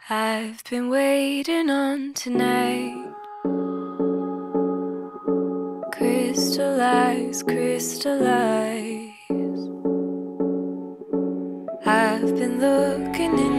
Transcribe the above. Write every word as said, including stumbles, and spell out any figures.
I've been waiting on tonight. Crystallize, crystallize. I've been looking in